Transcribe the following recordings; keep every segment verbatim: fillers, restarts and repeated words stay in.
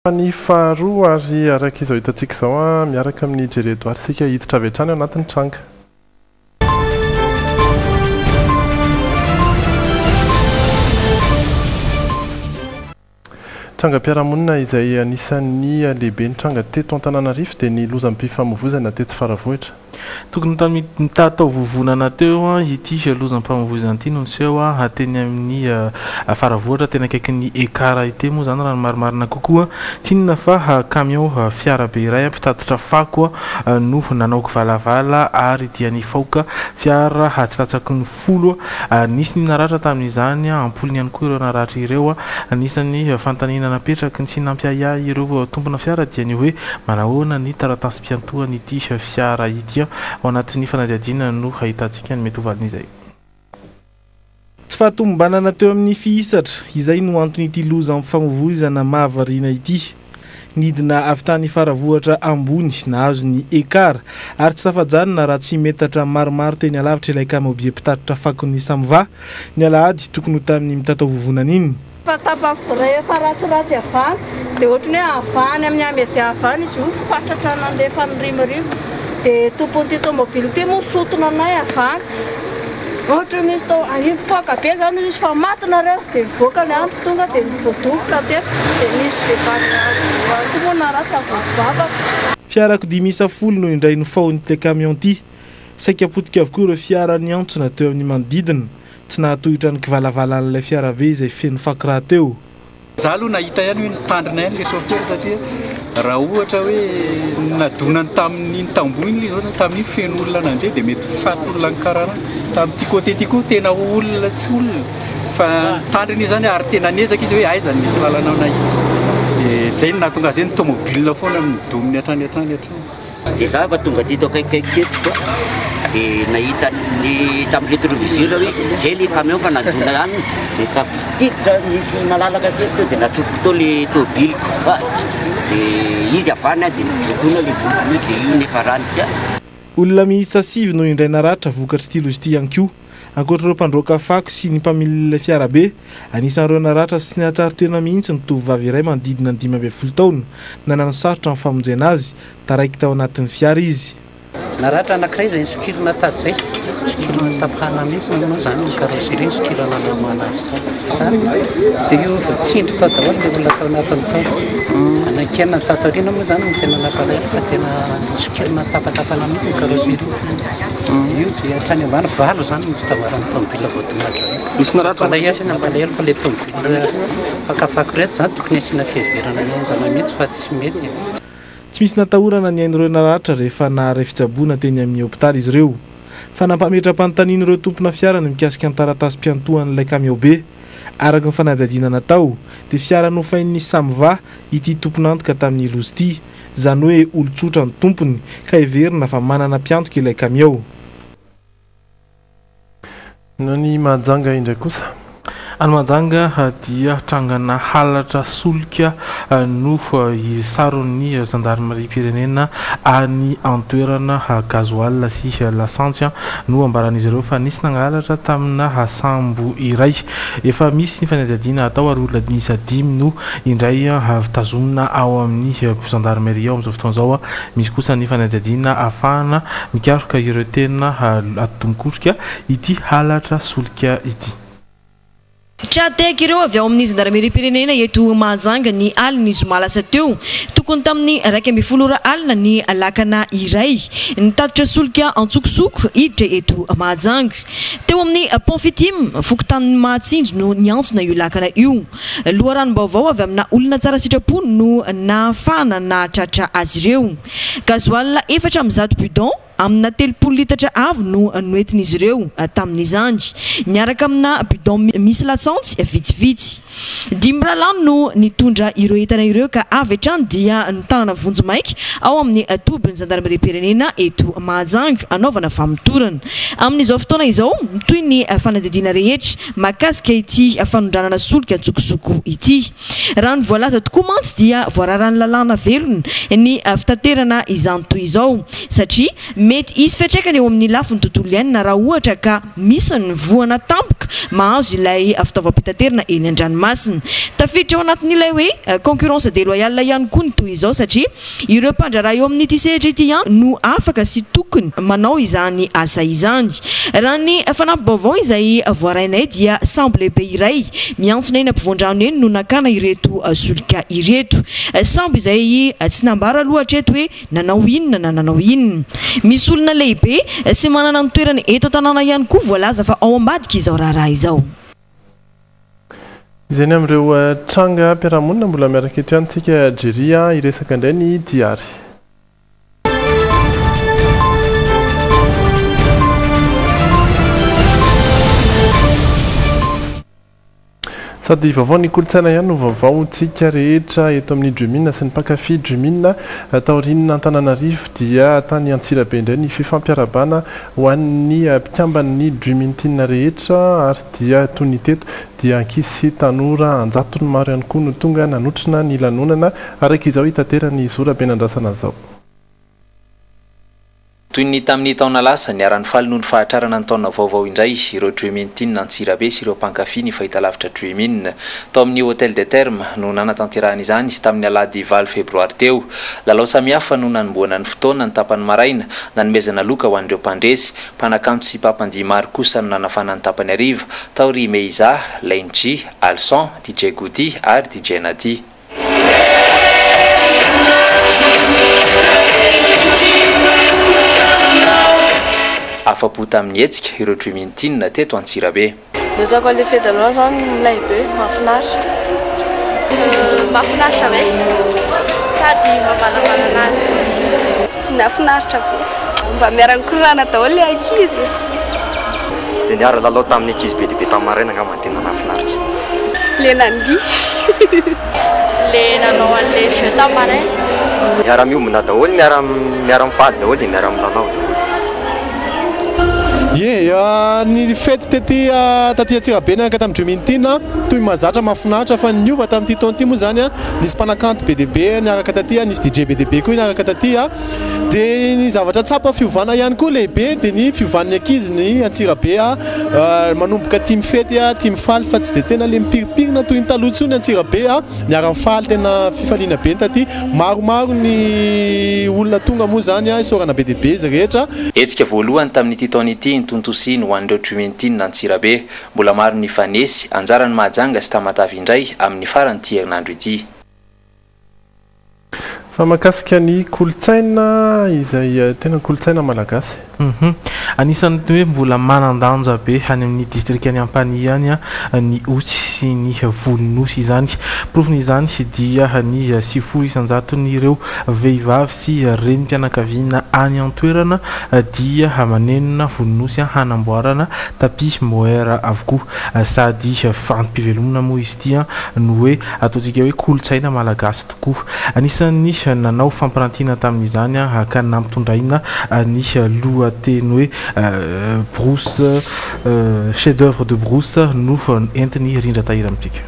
Ny faharoa ary araka izao hitantsika izao miaraka amin'ny jeredoary sika hiditra avy hatrany ao anatin'ny tranga. Trangam-piarahamonina izay anisan'ny lehibe ny tranga teto Antananarivo dia ny lozam-pifamoivoizana teto Faravohitra. Tokony tamin'ny tatao vovonana teo ity lozam-pifamoivoizana ity no niseho hateny amin'ny Faravohitra tena akaiky ny ekara ity moa zany raha ny marimarina kokoa tsy inona fa camion fiara be iray mpitatitra fako no nanaoko valavala ary dia nifaoka fiara tsy latsaky ny folo nisy ny naratra tamin'izany ampolony ihany koa ireo naratra ireo anisan'ny fantanina napetraky ny sy nampiaya ireo tompona fiara dia ny hoe manahoana ny taratasy mpiantohany ity fiara ity ao anatin'ny fanadihadiana no hahitantsika ny mety hovalin'izay. Tsy fahatombanana teo amin'ny fihisatra izay no antony ity lozam-pifamoivoizana mahavariana ity. Nidina avy tany Faravohitra ambony nahazo ny ekara ary tsy safajanona raha tsy metatra maromaro teny alavitra ilay kamobie mpitatitra fako ny samva ny alahady tokony ho tamin'ny mitatao vovonana iny. Rehefa ratsiratsy avany dia ohatrany hoe avany amin'ny amety avany izy io fatratra nandefa ny rimorivo dia tompon'ity tomobily ity moa sotona anay avany ohatra misy tao aimpotoaka be zany izy fa matinareo dia mivoaka ny ampy tonga dia voadovoka teto dia misy vehivavy moa naratra vavaka. Fiarakodia miisa folo no indray nofaony te camion ity. Saika potika avokoa ireo fiara niantsona teo amin'ny manodidina. Tsy nahatohitra ny kivalavalan'ilay fiara be izay feno fakiraha teo. Za aloha nahita ihany hoe nitandrina ihany ilay chauffeur satria raha ohatra hoe nadonany tamin'iny tamboho iny izy tamin'iny feno olona nandeha dia mety faty olona ny karaha tamin'ity côté ity koa tena olona tsy olona fa tandrina izy zany ary tena nezaka izy hoe aiza misy lalana ao nahitsy dia izay no nahatonga azy ny tomobile foana midominy hatrany hatrany hatrany. Dia za fa tonga dito akaikikaiky teto dia nahita ny tamin'ilay téléviseur hoe zay ilay camion fa nadona ihany dia tafiditra misy malalaka teto dia natsofoko tao ilay tobiliko dia izy avany dia nodona ilay volony dia io nefa rany. Olona miisa sivy no indray naratra vokatry ity lozy ity ihany koa. Ankoatr'ireo mpandroaka fako sy ny mpamililay fiara be, anisan'ireo naratra sy ny atarotena mihitsy ny tovovavy iray manodidina ny dimy ambin'ny folo taona nanano sarotra amin'ny famonjena azy taraiky tao anatin'ny fiara izy. Naratra anankiray izay sokirina tady zay sokirina tapahana mihitsy moa zany ny karosserie sokirana namana azy zany dia io tsindry tao daholo ilay olona tao anatiny tao anankena tatoriana moa zany no tena napalaiky fa tena sokirina tapatapana mihitsy ny karosserie io dia hatrany ambany valo zany ny fitavarany tomobile voadonatra misy naratra mbalay asina mbalay fa ilay tomobile fakafako reto zany tokony asiana fiheverana mianjana mihitsy fa tsy mety. Tsy misy natahorana ny ain'ireo naratra rehefa nahare fitsaboana teny amin'ny hopitaly izy ireo. Fa nampametra-panontaniana ireo tompona fiara ny mikasika ny taratasy mpiantohan'ilay camion be. Araka ny fanadihadiana natao dia fiara nofain'ny samva ity tompona antoka tamin'ny lozy ity, izany hoe olon-tsotra ny tompony ka heverina fa manana mpiantoka ilay camion. No ny Mahajanga indray kosa. Any Mahajanga dia trangana halatra solika no isaron'ny gendarmerie pirenena any antoerana gazoal sy lasantsy no ambaran'izy ireo fa nisy nangalatra tamina sambo iray. Efa misy ny fanadihadiana atao ary olona miisa dimy no indray tazomina ao amin'ny gendarmerie ao amin'izao fotoana izao. Misy kosa ny fanadihadiana ahafahana mikaroka ireo tena atomikotrika ity halatra solika ity. Jite ireo avy ao amin'ny gendarmerie pirenena eto Mahajanga ny alina zoma lasa teo tokony tamin'ny raika ambin'ny folo ora alina ny lakana iray nitatitra solika antsokosoko hiditra eto Mahajanga teo amin'ny pont fitime fokotanin'ny Mahatsinjo no niantsona io lakana io. Loharanom-baovao avy amina olona tsara sitrapo no nahafahana nahatratra azy ireo. Gazoal efatra amin'ny zato bidon amina telopolo litatra avy no noentin'izy ireo tamin'izany niaraka amina bidon misy lasantsy vitsivitsy. Dimy ralano no nitondra ireo entana ireo ka avy hatrany dia ny tanana vonjimaiky ao amin'ny tobin'ny gendarmerie pirenena eto Mahajanga anaovana famotorana. Amin'izao fotoana izao toy ny fanadihadiana rehetra mahakasika ity fanondranana solika antsokosoko ity. Raha ny voalaza tokoa mantsy dia voararan'ny lalàna velona ny fitaterana izany toy izao satria mety isy fiantraikany eo amin'ny lafiny tontolo iainana raha ohatra ka misy ny voana tampoka mahazo ilay fitaovam-pitaterana eny an-dranomasina. Tafiditra ao anatin'ilay hoe concurrence déloyale ihany koa ny toy izao satria ireo mpandraraha eo amin'ity sehatra ity ihany no afaka sy tokony manao izany asa izany. Raha ny fanampim-baovao izay voarainay dia sambo lehibe iray miantsona eny ampovoan-drano eny no nakana ireto solika ireto. Sambo izay tsy nambara aloha hatreto hoe nanao inona na nanao inona. Misy olona lehibe sy manana ny toerana eto an-tanàna ihany koa voalaza fa ao ambadika izao raharaha izao. Izany amin'ireo tranga mpiarahamonina mbola miaraka eto ihany tsika Algeria iresaka indray ny diary. Sady vaovao ny kolotsaina ihany no vaovao tsika rehetra eto amin'ny Djumina sy ny mpankafy Djumina taorianina Antananarivo dia tany Antsirabe indray ny fifampiarabana ho an'ny mpikamban'ny Djumintina rehetra ary dia toy ny teto dia ankizy sy tanora anjatony maro ihany koa no tonga nanotrina ny lanonana araka izao hitaterany Zorabenandrasana zao. Toy ny tamin'ny taona lasa ny aran'ny faly noho ny fahatrarana ny taona vaovao indray ireo Djumintina Antsirabe sy ireo mpankafy ny fahitalavitra Djumin tao amin'ny Hôtel des Termes no nanatanterahana izany tamin'ny alahady valo febroary teo. Lalao samihafa no nanomboana ny fotoana ny tapany maraina nanomezana loka ho an'ireo mpandresy mpanakanto sy mpampandihy maro kosa no nanafana ny tapany hariva tao ry Meiza, Lainji, Alson, D J Goody ary D J Nadi. Afapo tamin'ny hetsika ireo Djumintina teto Antsirabe. Natako ilay fety aloha zany lehibe, mahafinaritra. Mahafinaritra be sady mahavalabala anazy. Nahafinaritra be. Mba miara-mikorana daholo ilay ankizy. Dia niara lalao tamin'ny ankizy be dia be tamin'ny maraina angamba tena nahafinaritra. Le nandihy. Le nanao an'ilay jeu tamin'ny maraina. Miara-miombona daholo, miara-mifaly daholo dia miara-milalao daholo. Ye, ny fety tety taty Antsirabe niaraka tamin'ny Djumintina toy mahazatra mahafinaritra fa niova tamin'ity taona ity moa zany nisy mpanakanto be dia be niaraka taty, nisy D J be dia be koa niaraka taty dia ny zavatra tsapa fiovana ihany koa lehibe dia ny fiovan'ny ankizy ny Antsirabe manomboka tia mifety tia mifaly fa tsy dia tena le mipiripirina toy ny taloha intsony Antsirabe niara mifaly tena fifaliana be taty maromaro ny olona tonga moa zany isaorana be dia be izy rehetra. Hetsika voalohany tamin'ity taona ity tontosiny ho an'ireo Djumintina Antsirabe mbola maro ny fanesy anjarany mahajanga sy tamatavy indray amin'ny farany ity herinandro ity. Fa mahakasika ny kolotsaina izay tena kolotsaina malagasy. Mhm. Anisan'ny hoe mbola manan-danja be any amin'ny district any Ampany any ny otsy sy ny volon-nosy izany. Profon'izany dia ny sivifolo isanjato n'ireo vehivavy sy renim-pianakaviana any an-toerana dia manenona volon-nosy hanamboarana tapis mohair avokoa sady fampivelomana moa izy ity no hoe ataontsika hoe kolotsaina malagasy tokoa. Anisan'ny nanao fampirantiana tamin'izany ka nampitondraina ny loha teny hoe Brousse chef d'œuvre de Brousse no entiny rindra tahira amintsika.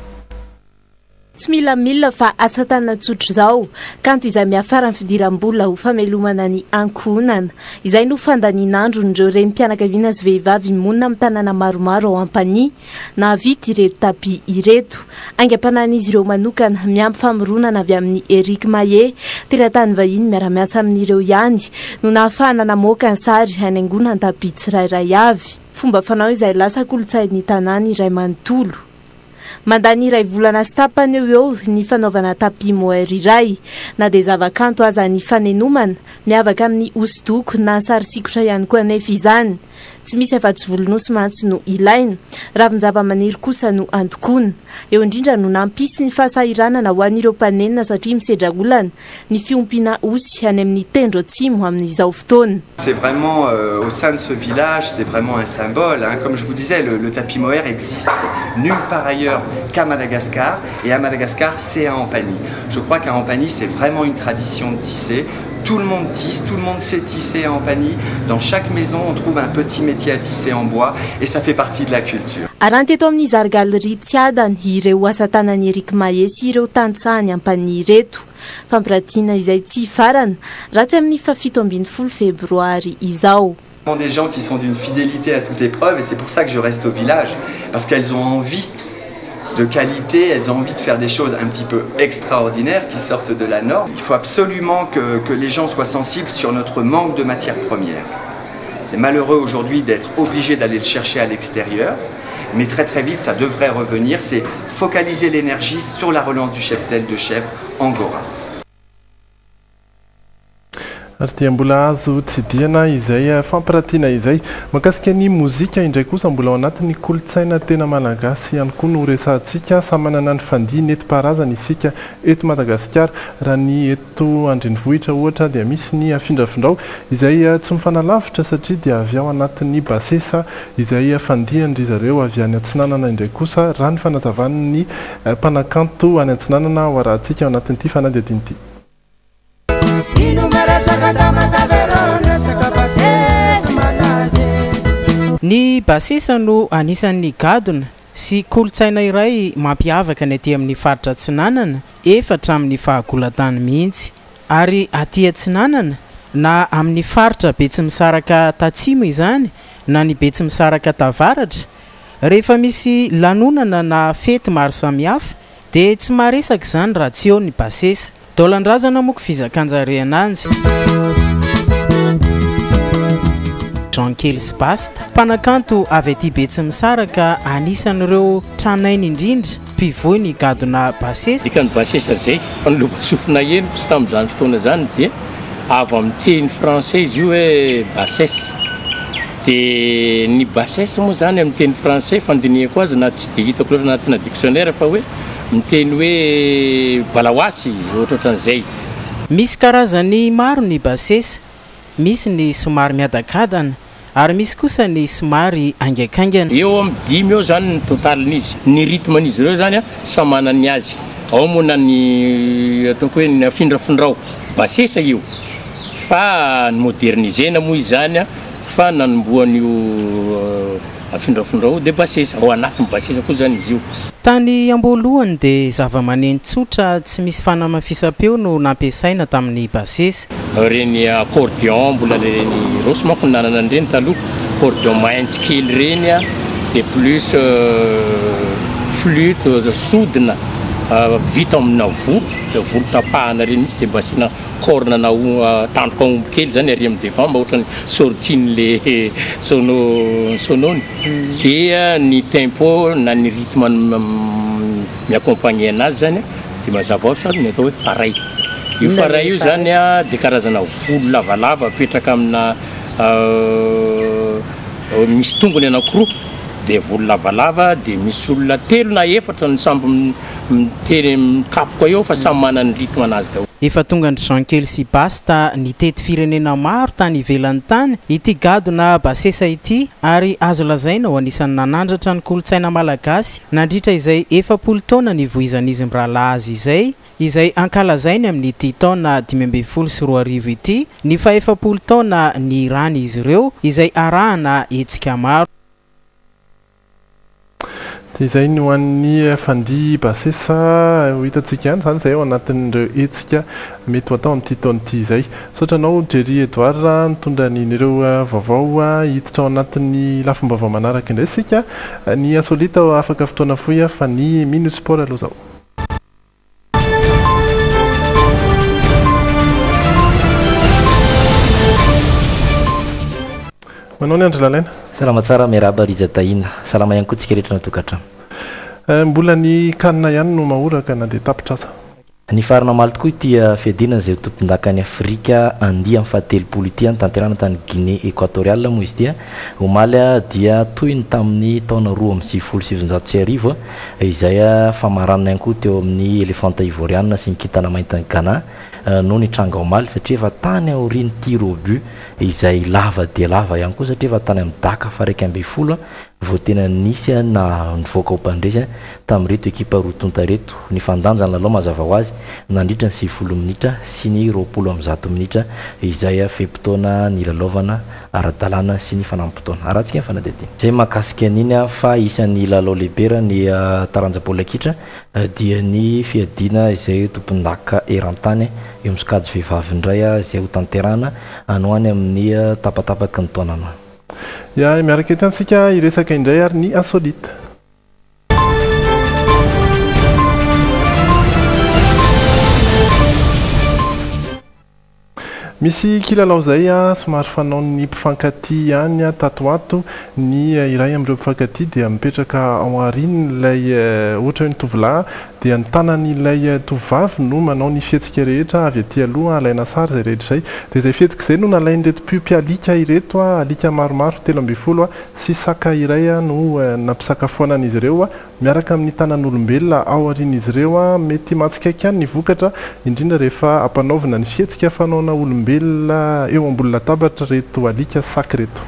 Tsy mila mila fa asa tanana tsotra zao kanto izay miafara ny fidiram-bola ho famelomana ny ankohonana izay no fandaninandro n'ireo renim-pianakaviana sy vehivavy monina amin'ny tanàna maromaro ao Ampany nahavita ireto tapi ireto aingam-panan'izy ireo manokana miampy famoronana avy amin'ny Eric Maye teratany vahiny miara-miasa amin'ireo ihany no nahafahana namoaka ny sary hanaingona ny tapi tsirairay avy fomba fanao izay lasa kolotsain'ny tanàna iray manontolo. Mandany iray volana sy tapany eo eo ny fanaovana tapi mohair iray na dia zavakanto aza ny fanenomana miavaka amin'ny hosodoko na sary sikotra ihany koa anefa izany. Tsy misy afa-tsy volon-nosy mantsy no ilaina, ravin-java-maniry kosa no antokoana. Eo indrindra no nampisy ny fahasahiranana ho an'ireo mpanenina satria misedra olana ny fiompiana osy any amin'ny tendro atsimo amin'izao fotoana. C'est vraiment euh, au sein de ce village, c'est vraiment un symbole. Hein. Comme je vous disais, le, le tapis mohair existe nulle part ailleurs qu'à Madagascar. Et à Madagascar, c'est à Ampany. Je crois qu'à Ampany, c'est vraiment une tradition de tisser. Tout le monde tisse, tout le monde sait tisser à Ampany. Dans chaque maison, on trouve un petit métier à tisser en bois et ça fait partie de la culture. Aranty eto amin'ny zargalerie tsy adany ireo asa tanan'ny Eric Maye sy ireo tanitsahany Ampany ireto. fampiratiana izay tsy farana raha tsy amin'ny fafito ambin'ny folo febroary izao. Des gens qui sont d'une fidélité à toute épreuve et c'est pour ça que je reste au village parce qu'elles ont envie de qualité, elles ont envie de faire des choses un petit peu extraordinaires qui sortent de la norme. Il faut absolument que, que les gens soient sensibles sur notre manque de matières premières. C'est malheureux aujourd'hui d'être obligé d'aller le chercher à l'extérieur, mais très très vite ça devrait revenir, c'est focaliser l'énergie sur la relance du cheptel de chèvre angora. Ary dia mbola azo tsidihana izay fampiratiana izay mahakasika ny mozika indray kosa mbola ao anatin'ny kolotsaina tena malagasy ihany koa no resantsika samy manana ny fandihy nentim-paharazana isika eto Madagasikara. Raha ny eto andrenivohitra ohatra dia misy ny afindrafindrao izay tsy mifanalavitra satria dia avy ao anatin'ny basesa izay fandihan-dry zareo avy any Antsinanana indray kosa raha ny fanazavan'ny mpanakanto any Antsinanana ho arahantsika ao anatin'ity fanadihadiny ity. Ny basesa no anisan'ny gadona sy kolotsaina iray mampiavaka ny aty amin'ny faritra Atsinanana efatra amin'ny fahagolan-tany mihitsy ary aty Atsinanana na amin'ny faritra Betsimisaraka tatsimo izany na ny Betsimisaraka tavaratra rehefa misy lanonana na fety maro samihafa dia tsy maresaka izany raha tsy eo ny basesa. Dolandrazana moa fizakan-jare ananjy. Jean-Kely Sibasta mpanakanto avy aty Betsimisaraka anisan'ireo tranainy indrindra mpivoy ny gadona basesa. Dikany basesa zay fanolova sofina henoko sy tamin'izany fotoana zany dia avy amin'ny teny français izy io hoe basesa. Dia ny basesa moa zany amin'ny teny français fandinihako azy na tsy dia hitako loatra anatina dictionnaire fa hoe miteny hoe balaoasy ohatrohatran'izay. Misy karazany maro ny basesa, misy ny somary miadakadana ary misy kosa ny somary angaikaingana. Eo amin'ny dimy eo zany ny totalin'izy. Ny rythmen'izy ireo zany samy manana azy. Ao moa ny ataoko hoe ny afindrafindrao basesa io. Fa ny modernisena moa izany fa nanomboan'io afindrafindrao dia basesa ao anatin'ny basesa koa zany izy io. Tany amboalohany dia zava-maneno tsotra tsy misy fanamafisam-peo no nampiasaina tamin'ny basesa. Reny accordion mbola reny rosy manko nanana an'ireny taloha, accordion mainty kely reny dia plus flûte sodina vita amina volo, dia volo tapahana reny mihitsy dia mba asiana corne na tandroka omby kely zany ary amin'ny devant mba ohatrany sortine le sonony. Dia ny tempo na ny rythme miaccompagner anazy zany dia mazava hoatra ny atao hoe faray. Io faray io zany dia karazana volo lavalava apetraka amina misy tongony anankiroa dia volo lavalava dia misy olona telo na efatra ny samby miteny mikapoka eo fa samy manana ny rythme anazy daholo. Efa tonga ny Jean-Kely Sibasta nitety firenena maro tany ivelany tany ity gadona basesa ity ary azo lazaina ho anisan'ny nanandratra ny kolotsaina malagasy nandritra izay efapolo taona ny voizan'izy mirahalahy azy izay izay ankalazainy amin'ity taona dimy ambin'ny folo sy roa arivo ity ny fa efapolo taona ny rany izy ireo izay arahana hetsika maro. Izay ny ho an'ny fandihy basesa ho hitantsika ihany zany izay ao anatin'ireo hetsika mety ho atao amin'ity taona ity izay. Sotranao Jerry Edouard nitondra n'ireo vaovao hiditra ao anatin'ny lafim-baovao manaraka indray sika ny asolita afaka fotoana fohy fa ny Minute Sport aloha zao. Manao ny andro lalaina? Salama tsara miaraba Rija Tahina. Salama ihany koa tsika rehetra natokantrano. Mbola ny kanina ihany no mahoraka na dia tapitra aza. Ny farana omaly tokoa ity fiadinana izay tompon-daka ny Afrika andihy amin'ny fahatelopolo ity ny tanterana tany Guinée équatoriale moa izy ity. Omaly dia toy ny tamin'ny taona roa amby sivifolo sy sivinjato sy arivo izay famaranana ihany koa teo amin'ny elefanta ivoiriana sy ny kintana mainty ny Ghana no ny tranga omaly satria efa tany aoriany tir au but izay lava dia lava ihany koa satria efa tany amin'ny daka fa raika ambin'ny folo vao tena nisy na nivoaka ao mpandresy tamin'reto ekipa rotonta reto ny fandanjany lalao mazava ho azy nandritra ny sivifolo minitra sy ny roapolo amin'ny zato minitra izay fepotona ny lalaovana ara-dalàna sy ny fanampotona arahantsika ny fanadihadiana zay mahakasika an'iny a fa isan'ny lalao lehibe raha ny taranja baolina kitra dia ny fiadiana izay tompon-daka eran-tany eo amin'ny sokajy vehivavy indray a izay ho tanterahana ano any amin'ny tapatapaky ny taonana ya miaraka eto ansika iresaka indray ary ny insolite. Misy kilalao zay a somary fanao ny mpifankatia ihany a tato ato ny iray amin'ireo mpifankatia dia mipetraka ao aorian'ilay ohatra hoe ny tovolahy dia ny tanan'ilay tovovavy no manao ny fihetsika rehetra avy aty aloha alaina sary zay rehetra izay dia izay fihetsika izay no nalain'ireto mpialika ireto a alika maromaro telo ambin'ny folo a sy saka iray a no nampisakafoanan'izy ireo a miaraka amin'ny tanan'olombelona ao aorian'izy ireo a mety matsikaiky ihany ny vokatra indrindra rehefa ampanaovina ny fihetsika fanaona olombelona eo ambony latabatra reto alika saky reto.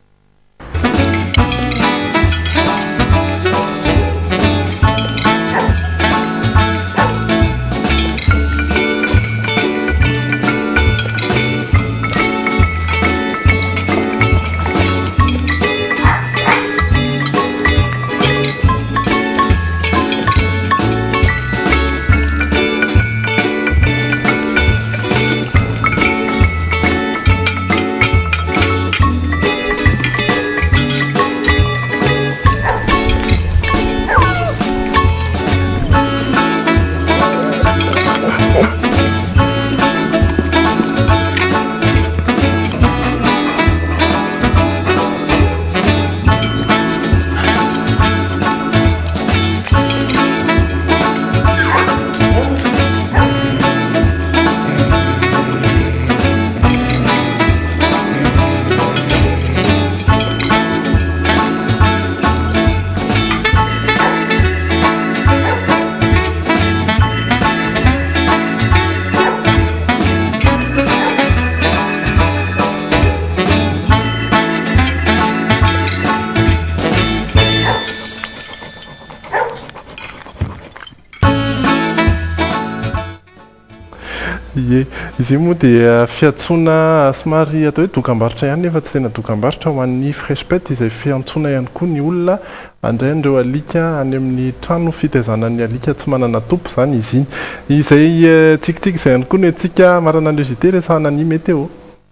Ye, izy moa dia fiantsoana somary atao hoe dokam-barotra ihany nefa tsy tena dokam-barotra ho an'ny frespet izay fiantsoana ihany koa ny olona andray an'ireo alika any amin'ny trano fitaizanan'ny alika tsy manana tompo izany izy iny. Izay tsikitsiky izay ihany koa no antsika marana an'ireo Jite resahana ny météo.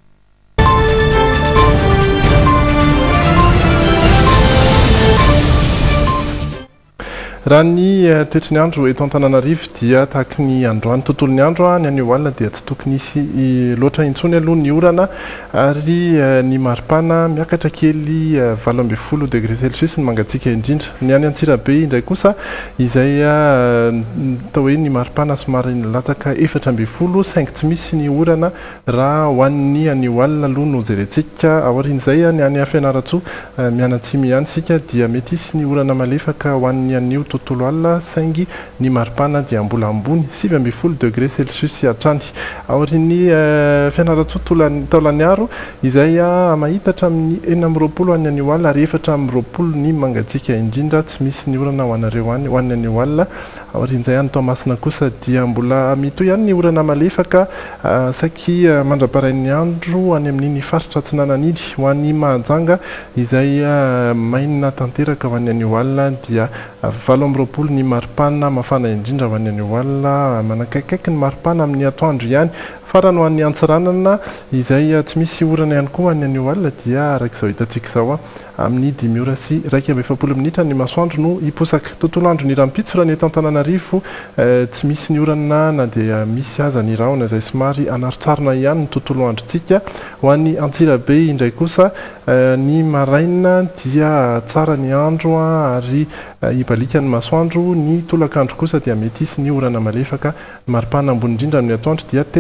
Raha ny toetry ny andro eto Antananarivo dia tahaka ny androany tontolo ny andro ny anio alina dia tsy tokony hisy loatra intsony aloha ny orana ary ny maripana miakatra kely valo ambin'ny folo degré celsius ny mangatsiaka indrindra. Ny any Antsirabe indray kosa izay atao hoe ny maripana somary latsaka efatra ambin'ny folo saingy tsy misy ny orana raha ho an'ny anio alina aloha no jerentsika aorian'izay ny any Fianaratsoa mianatsimy ihany sika dia mety hisy ny orana malefaka ho an'ny anio tontolo alina saingy ny maripana dia mbola ambony sivy ambin'ny folo degré celsius hatrany. Aorian'ny Fianaratsoa Taolaniaro izay mahitatra amin'ny enina amby roapolo any anio alina ary efatra amby roapolo ny mangatsiaka indrindra tsy misy ny orana ho anareo any ho any anio alina. Aorian'izay any Toamasina kosa dia mbola mitoy ihany ny orana malefaka saky mandraparain'ny andro any amin'iny faritra Atsinananidy ho an'ny Mahajanga izay mainina tanteraka ho any anio alina dia valo amby roapolo ny maripana mafana indrindra ho any anio alina manakaikaiky ny maripana amin'ny atoandro ihany. Farany ho an'ny Antsiranana izay tsy misy orana ihany koa any anio alina dia arak'izao hitantsika izao amin'ny dimy ora sy raika amby efapolo minitra ny masoandro no hiposaka. Tontolo andro ny rampitso raha ny eto Antananarivo tsy misy ny orana na dia misy aza ny rahona izay somary anarotsarona ihany ny tontolo androntsika. Ho an'ny Antsirabe indray kosa ny maraina dia tsara ny andro ary hibalika ny masoandro. Ny tolakandro kosa dia mety hisy ny orana malefaka maripana ambony indrindra amin'ny atoandro dia telo amby roapolo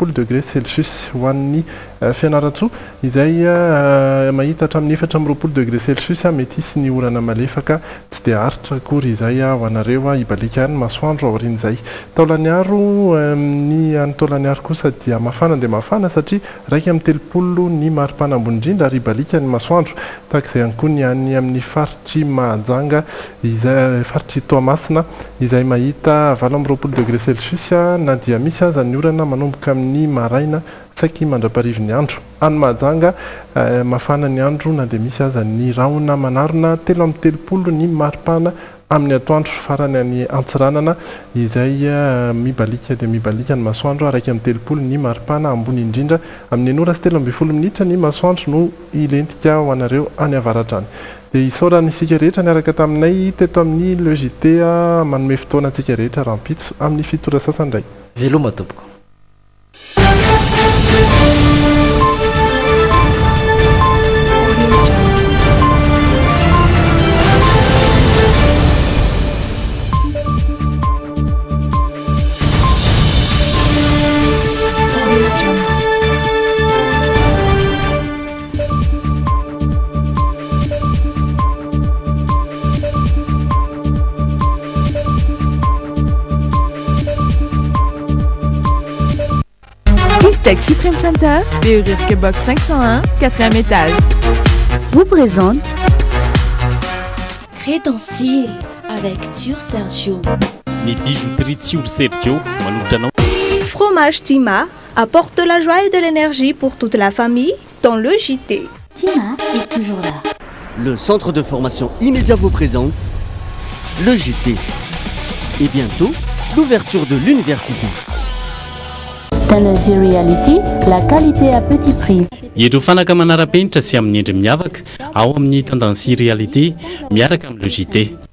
roapolo degré celsius ho an'ny fianaratsoa izay mahita hatramin'ny efatra amby roapolo degré celsius mety hisy ny orana malefaka tsy dia haritra akory izay ho anareo ibalika ny masoandro aorian'izay taolany aro ny any taolany aro kosa dia mafana dia mafana satria raika amin'ny telopolo ny maripana ambony indrindra ary ibalika ny masoandro tahak'izay ihany koa ny any amin'ny faritry Mahajanga izay faritry Toamasina izay mahita valo amby roapolo degré celsius na dia misy aza ny orana manomboka amin'ny maraina saky mandraparivo ny andro any Mahajanga mafana ny andro na dia misy aza ny rahona manarona telo amby telopolo ny maripana amin'ny atoandro farany any Antsiranana izay mibalika dia mibalika ny masoandro araiky amin'ny telopolo ny maripana ambony indrindra amin'ny enora sy telo amby folo minitra ny masoandro no ilentika ho anareo any avaratrany dia isaorany isika rehetra niaraka taminay teto amin'ny le Jite manome fotoana antsika rehetra rahampitso amin'ny fitora sasany indray veloma tompoko. Tech Supreme Center, B R I R Box cinq cent un, quatrième étage. Vous présente Crédentiel avec Tur Sergio. Les bijouteries Tur Sergio, Fromage Tima apporte de la joie et de l'énergie pour toute la famille dans le Jite. Tima est toujours là. Le centre de formation immédiat vous présente le Jite. Et bientôt, l'ouverture de l'université. Dans le Z-Reality, la qualité à petit prix. Ireo fanaka manara-penitra sy amin'ny endry miavaka ao amin'ny tendancy réalité miaraka amin'ny le Jite.